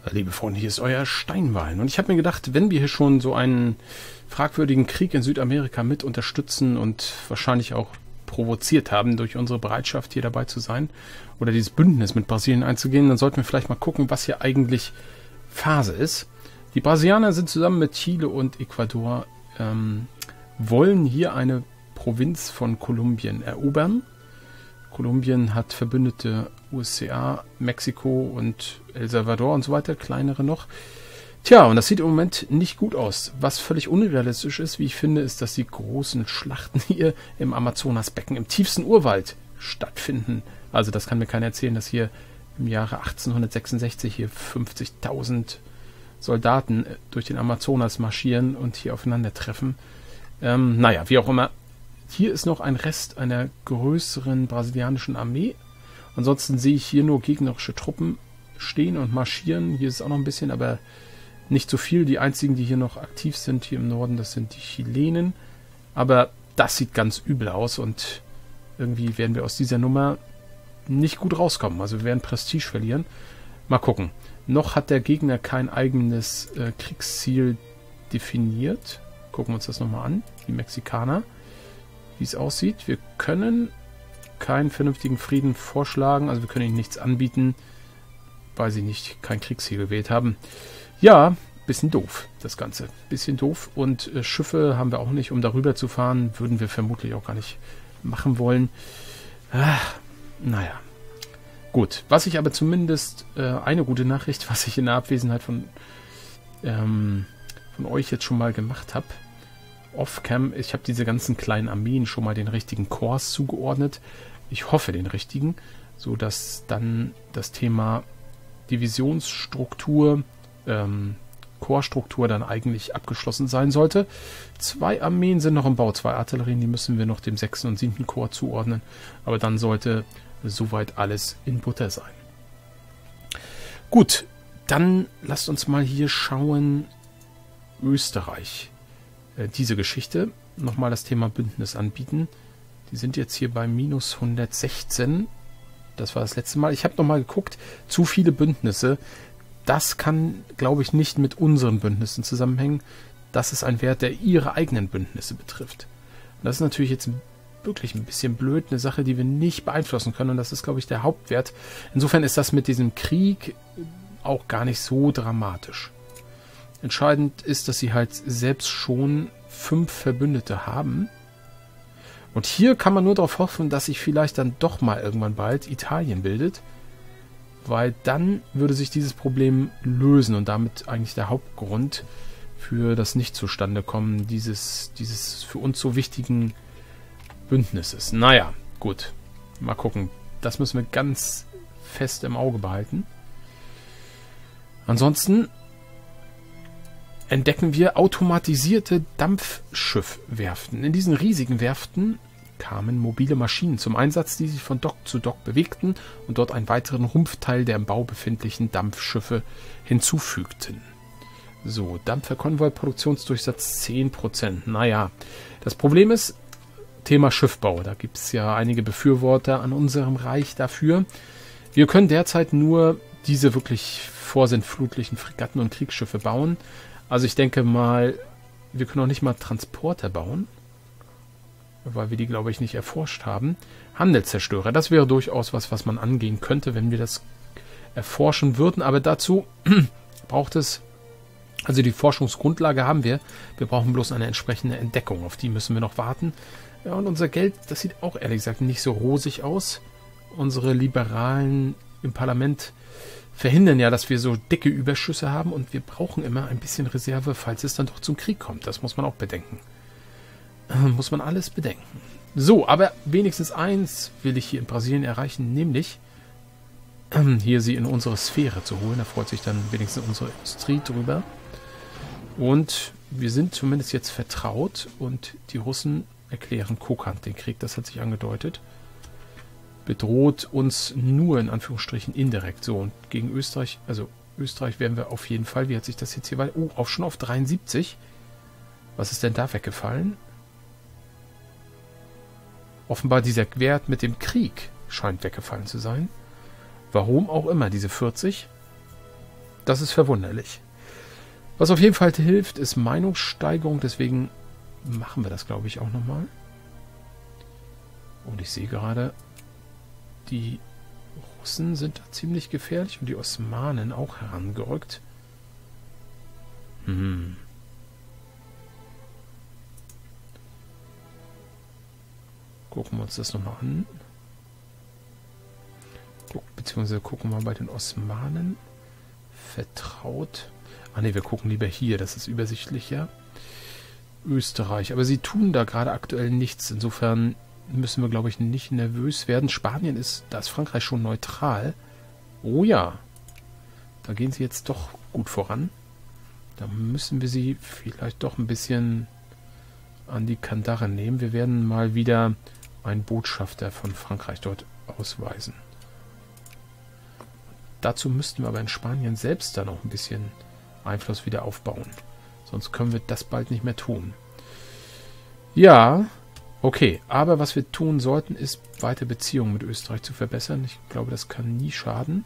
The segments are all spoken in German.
Liebe Freunde, hier ist euer Steinwein. Und ich habe mir gedacht, wenn wir hier schon so einen fragwürdigen Krieg in Südamerika mit unterstützen und wahrscheinlich auch provoziert haben durch unsere Bereitschaft, hier dabei zu sein oder dieses Bündnis mit Brasilien einzugehen, dann sollten wir vielleicht mal gucken, was hier eigentlich Phase ist. Die Brasilianer sind zusammen mit Chile und Ecuador, wollen hier eine Provinz von Kolumbien erobern. Kolumbien hat Verbündete USA, Mexiko und El Salvador und so weiter, kleinere noch. Tja, und das sieht im Moment nicht gut aus. Was völlig unrealistisch ist, wie ich finde, ist, dass die großen Schlachten hier im Amazonasbecken, im tiefsten Urwald stattfinden. Also das kann mir keiner erzählen, dass hier im Jahre 1866 hier 50.000 Soldaten durch den Amazonas marschieren und hier aufeinandertreffen. Naja, wie auch immer. Hier ist noch ein Rest einer größeren brasilianischen Armee. Ansonsten sehe ich hier nur gegnerische Truppen stehen und marschieren. Hier ist es auch noch ein bisschen, aber nicht so viel. Die einzigen, die hier noch aktiv sind, hier im Norden, das sind die Chilenen. Aber das sieht ganz übel aus und irgendwie werden wir aus dieser Nummer nicht gut rauskommen. Also wir werden Prestige verlieren. Mal gucken. Noch hat der Gegner kein eigenes Kriegsziel definiert. Gucken wir uns das nochmal an. Die Mexikaner. Wie es aussieht. Wir können keinen vernünftigen Frieden vorschlagen. Also wir können ihnen nichts anbieten, weil sie nicht kein Kriegsziel gewählt haben. Ja, bisschen doof, das Ganze. Bisschen doof. Und Schiffe haben wir auch nicht, um darüber zu fahren. Würden wir vermutlich auch gar nicht machen wollen. Naja. Gut. Was ich aber zumindest, eine gute Nachricht, was ich in der Abwesenheit von euch jetzt schon mal gemacht habe. Off-Cam, ich habe diese ganzen kleinen Armeen schon mal den richtigen Korps zugeordnet. Ich hoffe den richtigen, so dass dann das Thema Divisionsstruktur, Korpsstruktur dann eigentlich abgeschlossen sein sollte. 2 Armeen sind noch im Bau, 2 Artillerien, die müssen wir noch dem 6. und 7. Korps zuordnen. Aber dann sollte soweit alles in Butter sein. Gut, dann lasst uns mal hier schauen. Österreich. Diese Geschichte, nochmal das Thema Bündnis anbieten. Die sind jetzt hier bei minus 116. Das war das letzte Mal. Ich habe nochmal geguckt, zu viele Bündnisse. Das kann, glaube ich, nicht mit unseren Bündnissen zusammenhängen. Das ist ein Wert, der ihre eigenen Bündnisse betrifft. Und das ist natürlich jetzt wirklich ein bisschen blöd, eine Sache, die wir nicht beeinflussen können. Und das ist, glaube ich, der Hauptwert. Insofern ist das mit diesem Krieg auch gar nicht so dramatisch. Entscheidend ist, dass sie halt selbst schon 5 Verbündete haben. Und hier kann man nur darauf hoffen, dass sich vielleicht dann doch mal irgendwann bald Italien bildet. Weil dann würde sich dieses Problem lösen und damit eigentlich der Hauptgrund für das Nicht-Zustande-Kommen dieses für uns so wichtigen Bündnisses. Naja, gut. Mal gucken. Das müssen wir ganz fest im Auge behalten. Ansonsten entdecken wir automatisierte Dampfschiffwerften. In diesen riesigen Werften kamen mobile Maschinen zum Einsatz, die sich von Dock zu Dock bewegten und dort einen weiteren Rumpfteil der im Bau befindlichen Dampfschiffe hinzufügten. So, Dampferkonvoi, Produktionsdurchsatz 10%. Naja, das Problem ist, Thema Schiffbau. Da gibt es ja einige Befürworter an unserem Reich dafür. Wir können derzeit nur diese wirklich vorsintflutlichen Fregatten und Kriegsschiffe bauen. Also ich denke mal, wir können auch nicht mal Transporter bauen, weil wir die, glaube ich, nicht erforscht haben. Handelszerstörer, das wäre durchaus was man angehen könnte, wenn wir das erforschen würden. Aber dazu braucht es, also die Forschungsgrundlage haben wir. Wir brauchen bloß eine entsprechende Entdeckung, auf die müssen wir noch warten. Ja, und unser Geld, das sieht auch ehrlich gesagt nicht so rosig aus. Unsere Liberalen im Parlament verhindern ja, dass wir so dicke Überschüsse haben und wir brauchen immer ein bisschen Reserve, falls es dann doch zum Krieg kommt. Das muss man auch bedenken. Muss man alles bedenken. So, aber wenigstens eins will ich hier in Brasilien erreichen, nämlich hier sie in unsere Sphäre zu holen. Da freut sich dann wenigstens unsere Industrie drüber. Und wir sind zumindest jetzt vertraut und die Russen erklären Kokand den Krieg. Das hat sich angedeutet. Bedroht uns nur in Anführungsstrichen indirekt. So, und gegen Österreich, also Österreich werden wir auf jeden Fall, wie hat sich das jetzt hier weiter? Oh, auch schon auf 73. Was ist denn da weggefallen? Offenbar dieser Wert mit dem Krieg scheint weggefallen zu sein. Warum auch immer, diese 40. Das ist verwunderlich. Was auf jeden Fall hilft, ist Meinungssteigerung. Deswegen machen wir das, glaube ich, auch nochmal. Und ich sehe gerade, die Russen sind da ziemlich gefährlich und die Osmanen auch herangerückt. Gucken wir uns das nochmal an. Beziehungsweise gucken wir bei den Osmanen. Vertraut. Ah ne, wir gucken lieber hier, das ist übersichtlicher. Österreich. Aber sie tun da gerade aktuell nichts. Insofern müssen wir, glaube ich, nicht nervös werden. Spanien ist, da ist Frankreich schon neutral. Oh ja. Da gehen sie jetzt doch gut voran. Da müssen wir sie vielleicht doch ein bisschen an die Kandare nehmen. Wir werden mal wieder einen Botschafter von Frankreich dort ausweisen. Dazu müssten wir aber in Spanien selbst dann auch ein bisschen Einfluss wieder aufbauen. Sonst können wir das bald nicht mehr tun. Ja, okay. Aber was wir tun sollten, ist, weiter Beziehungen mit Österreich zu verbessern. Ich glaube, das kann nie schaden.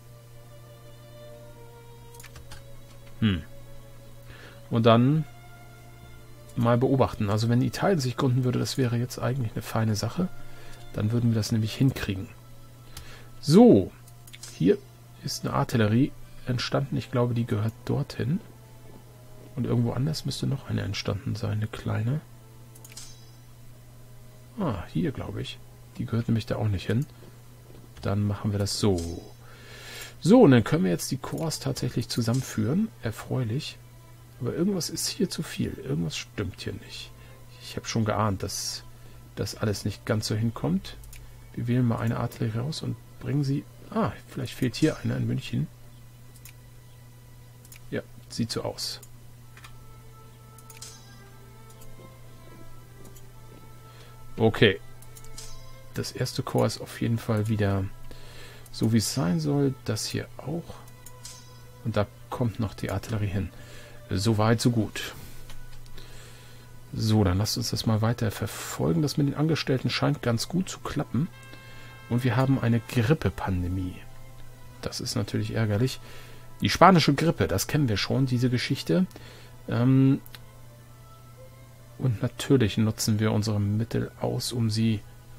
Und dann mal beobachten. Also wenn Italien sich gründen würde, das wäre jetzt eigentlich eine feine Sache. Dann würden wir das nämlich hinkriegen. So, hier ist eine Artillerie entstanden. Ich glaube, die gehört dorthin. Und irgendwo anders müsste noch eine entstanden sein, eine kleine. Ah, hier glaube ich. Die gehört nämlich da auch nicht hin. Dann machen wir das so. So, und dann können wir jetzt die Korps tatsächlich zusammenführen. Erfreulich. Aber irgendwas ist hier zu viel. Irgendwas stimmt hier nicht. Ich habe schon geahnt, dass das alles nicht ganz so hinkommt. Wir wählen mal eine Artillerie raus und bringen sie... Ah, vielleicht fehlt hier einer in München. Ja, sieht so aus. Okay. Das erste Korps ist auf jeden Fall wieder so, wie es sein soll. Das hier auch. Und da kommt noch die Artillerie hin. So weit, so gut. So, dann lasst uns das mal weiter verfolgen. Das mit den Angestellten scheint ganz gut zu klappen. Und wir haben eine Grippe-Pandemie. Das ist natürlich ärgerlich. Die spanische Grippe, das kennen wir schon, diese Geschichte. Und natürlich nutzen wir unsere Mittel aus, um sie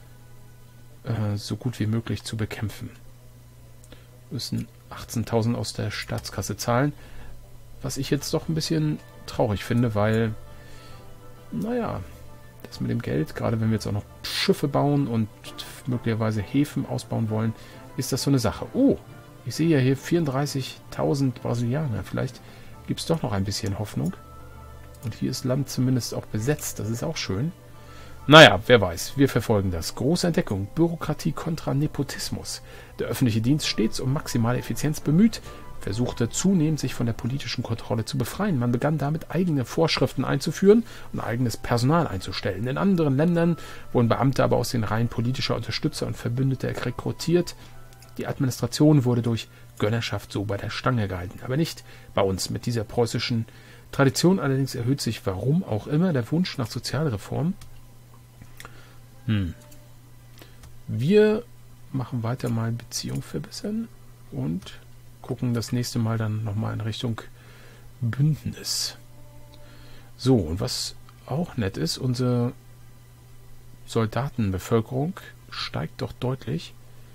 so gut wie möglich zu bekämpfen. Wir müssen 18.000 aus der Staatskasse zahlen. Was ich jetzt doch ein bisschen traurig finde, weil, naja, das mit dem Geld, gerade wenn wir jetzt auch noch Schiffe bauen und möglicherweise Häfen ausbauen wollen, ist das so eine Sache. Oh, ich sehe ja hier 34.000 Brasilianer. Vielleicht gibt es doch noch ein bisschen Hoffnung. Und hier ist Land zumindest auch besetzt. Das ist auch schön. Naja, wer weiß. Wir verfolgen das. Große Entdeckung. Bürokratie kontra Nepotismus. Der öffentliche Dienst stets um maximale Effizienz bemüht, versuchte zunehmend, sich von der politischen Kontrolle zu befreien. Man begann damit, eigene Vorschriften einzuführen und eigenes Personal einzustellen. In anderen Ländern wurden Beamte aber aus den Reihen politischer Unterstützer und Verbündete rekrutiert. Die Administration wurde durch Gönnerschaft so bei der Stange gehalten. Aber nicht bei uns. Mit dieser preußischen Tradition allerdings erhöht sich, warum auch immer, der Wunsch nach Sozialreform. Wir machen weiter mal Beziehung verbessern und gucken das nächste Mal dann nochmal in Richtung Bündnis. So, und was auch nett ist, unsere Soldatenbevölkerung steigt doch deutlich.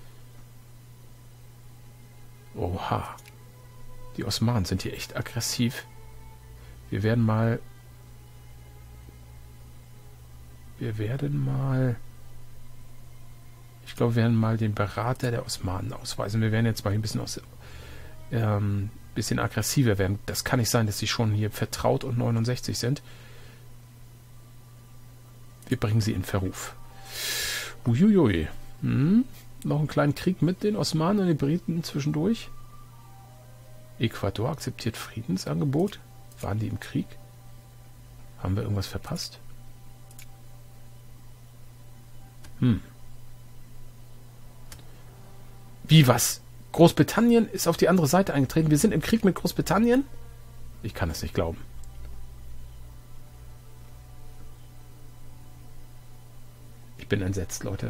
Oha. Die Osmanen sind hier echt aggressiv. Wir werden mal... Ich glaube, wir werden mal den Berater der Osmanen ausweisen. Wir werden jetzt mal ein bisschen aggressiver werden. Das kann nicht sein, dass sie schon hier vertraut und 69 sind. Wir bringen sie in Verruf. Uiuiui. Noch einen kleinen Krieg mit den Osmanen und den Briten zwischendurch. Ecuador akzeptiert Friedensangebot. Waren die im Krieg? Haben wir irgendwas verpasst? Wie, was? Großbritannien ist auf die andere Seite eingetreten. Wir sind im Krieg mit Großbritannien? Ich kann es nicht glauben. Ich bin entsetzt, Leute.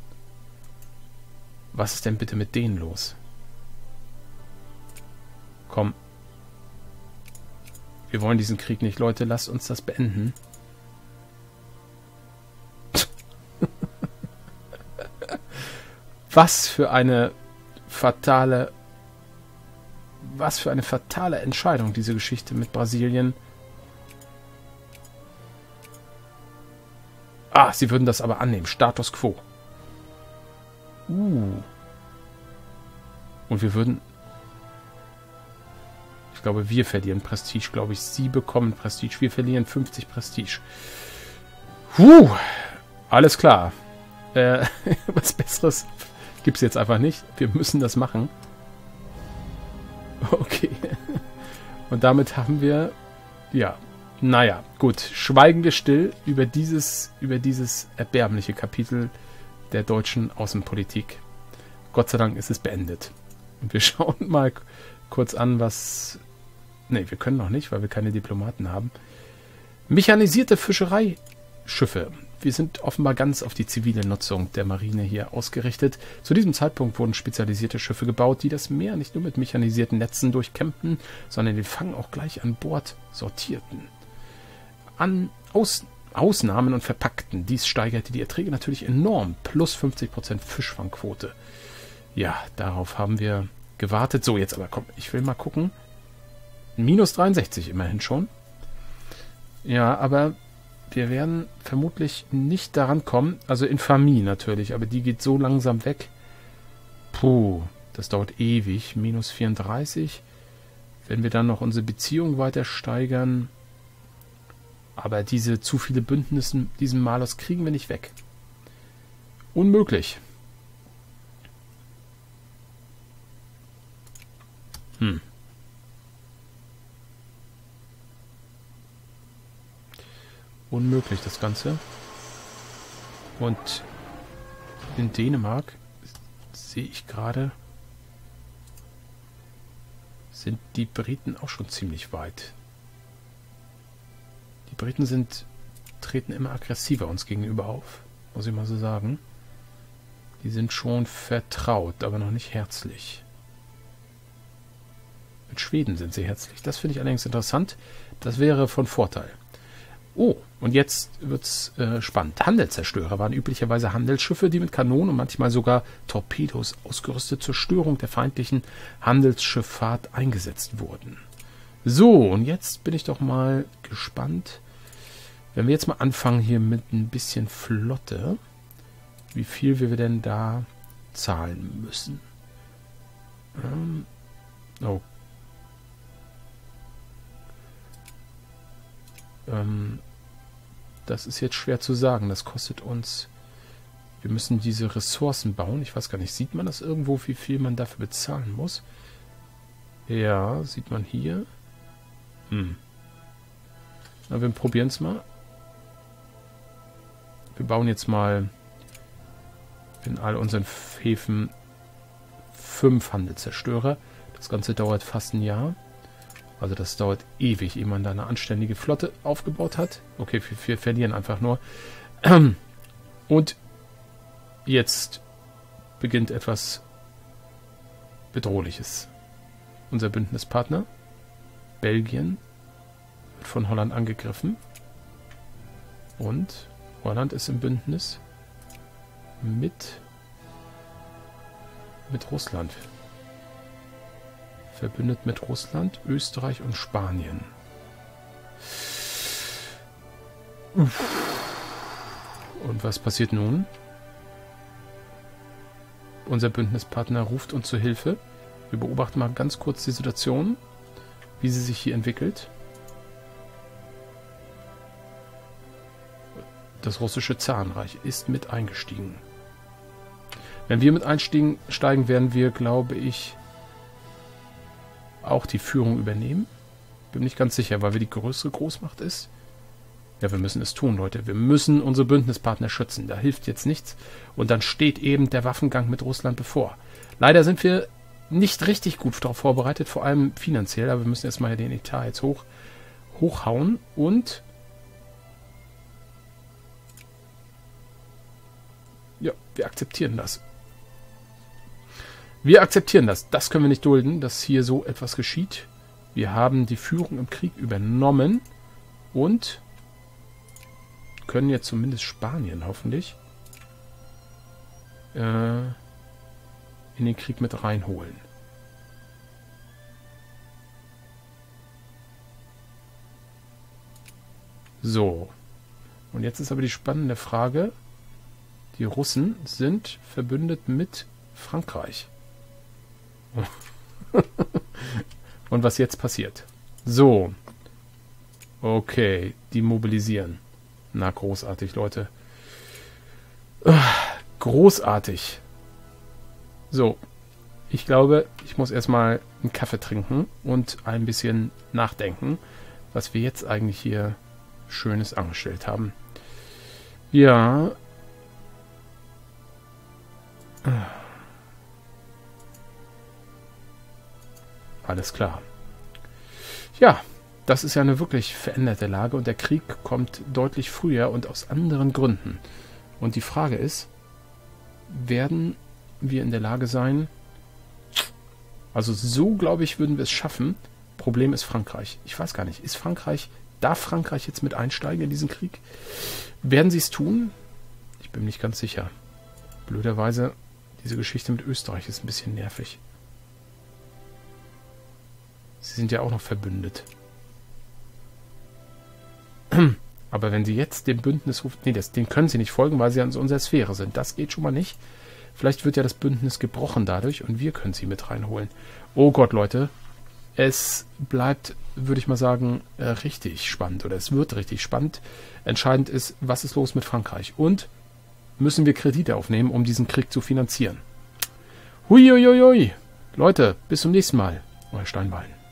Was ist denn bitte mit denen los? Komm. Wir wollen diesen Krieg nicht, Leute. Lasst uns das beenden. Was für eine fatale Entscheidung, diese Geschichte mit Brasilien. Ah, sie würden das aber annehmen. Status quo. Und wir würden... Ich glaube, wir verlieren Prestige, glaube ich. Sie bekommen Prestige. Wir verlieren 50 Prestige. Alles klar. Was Besseres gibt es jetzt einfach nicht. Wir müssen das machen. Okay. Und damit haben wir... Ja. Naja, gut. Schweigen wir still über dieses erbärmliche Kapitel der deutschen Außenpolitik. Gott sei Dank ist es beendet. Und wir schauen mal kurz an, was... Ne, wir können noch nicht, weil wir keine Diplomaten haben. Mechanisierte Fischereischiffe. Wir sind offenbar ganz auf die zivile Nutzung der Marine hier ausgerichtet. Zu diesem Zeitpunkt wurden spezialisierte Schiffe gebaut, die das Meer nicht nur mit mechanisierten Netzen durchkämmten, sondern den Fang auch gleich an Bord sortierten. An Ausnahmen und verpackten. Dies steigerte die Erträge natürlich enorm. Plus 50% Fischfangquote. Ja, darauf haben wir gewartet. So, jetzt aber komm, ich will mal gucken. Minus 63 immerhin schon. Ja, aber wir werden vermutlich nicht daran kommen. Also Infamie natürlich, aber die geht so langsam weg. Puh, das dauert ewig. Minus 34. Wenn wir dann noch unsere Beziehung weiter steigern. Aber diese zu viele Bündnisse, diesen Malus kriegen wir nicht weg. Unmöglich. Unmöglich, das Ganze. Und in Dänemark sehe ich gerade, sind die Briten auch schon ziemlich weit. Die Briten treten immer aggressiver uns gegenüber auf, muss ich mal so sagen. Die sind schon vertraut, aber noch nicht herzlich. Mit Schweden sind sie herzlich. Das finde ich allerdings interessant. Das wäre von Vorteil. Oh, und jetzt wird's spannend. Handelszerstörer waren üblicherweise Handelsschiffe, die mit Kanonen und manchmal sogar Torpedos ausgerüstet zur Störung der feindlichen Handelsschifffahrt eingesetzt wurden. So, und jetzt bin ich doch mal gespannt, wenn wir jetzt mal anfangen hier mit ein bisschen Flotte, wie viel wir denn da zahlen müssen. Das ist jetzt schwer zu sagen. Das kostet uns... Wir müssen diese Ressourcen bauen. Ich weiß gar nicht, sieht man das irgendwo, wie viel man dafür bezahlen muss? Ja, sieht man hier. Na, wir probieren es mal. Wir bauen jetzt mal in all unseren Häfen 5 Handelszerstörer. Das Ganze dauert fast ein Jahr. Also das dauert ewig, ehe man da eine anständige Flotte aufgebaut hat. Okay, wir verlieren einfach nur. Und jetzt beginnt etwas Bedrohliches. Unser Bündnispartner, Belgien, wird von Holland angegriffen. Und Holland ist im Bündnis mit Russland. Verbündet mit Russland, Österreich und Spanien. Und was passiert nun? Unser Bündnispartner ruft uns zur Hilfe. Wir beobachten mal ganz kurz die Situation, wie sie sich hier entwickelt. Das russische Zarenreich ist mit eingestiegen. Wenn wir mit einsteigen, werden wir, glaube ich, auch die Führung übernehmen. Bin nicht ganz sicher, weil wir die größere Großmacht ist. Ja, wir müssen es tun, Leute. Wir müssen unsere Bündnispartner schützen. Da hilft jetzt nichts. Und dann steht eben der Waffengang mit Russland bevor. Leider sind wir nicht richtig gut darauf vorbereitet, vor allem finanziell. Aber wir müssen erstmal den Etat jetzt hochhauen. Und ja, wir akzeptieren das. Wir akzeptieren das. Das können wir nicht dulden, dass hier so etwas geschieht. Wir haben die Führung im Krieg übernommen und können jetzt zumindest Spanien hoffentlich in den Krieg mit reinholen. So. Und jetzt ist aber die spannende Frage. Die Russen sind verbündet mit Frankreich. Und was jetzt passiert? So. Okay, die mobilisieren. Na, großartig, Leute. Großartig. So. Ich glaube, ich muss erstmal einen Kaffee trinken und ein bisschen nachdenken, was wir jetzt eigentlich hier Schönes angestellt haben. Ja. Alles klar. Ja, das ist ja eine wirklich veränderte Lage und der Krieg kommt deutlich früher und aus anderen Gründen. Und die Frage ist, werden wir in der Lage sein, also so, glaube ich, würden wir es schaffen. Problem ist Frankreich. Ich weiß gar nicht, darf Frankreich jetzt mit einsteigen in diesen Krieg? Werden sie es tun? Ich bin mir nicht ganz sicher. Blöderweise, diese Geschichte mit Österreich ist ein bisschen nervig. Sie sind ja auch noch verbündet. Aber wenn sie jetzt dem Bündnis rufen... Nee, den können sie nicht folgen, weil sie an unserer Sphäre sind. Das geht schon mal nicht. Vielleicht wird ja das Bündnis gebrochen dadurch und wir können sie mit reinholen. Oh Gott, Leute. Es bleibt, würde ich mal sagen, richtig spannend. Oder es wird richtig spannend. Entscheidend ist, was ist los mit Frankreich? Und müssen wir Kredite aufnehmen, um diesen Krieg zu finanzieren? Huiuiui. Leute, bis zum nächsten Mal. Euer Steinbein.